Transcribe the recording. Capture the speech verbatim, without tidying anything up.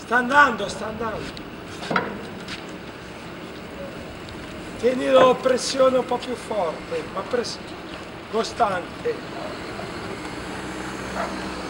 Sta andando, sta andando. Tienilo pressione un po' più forte, ma press costante.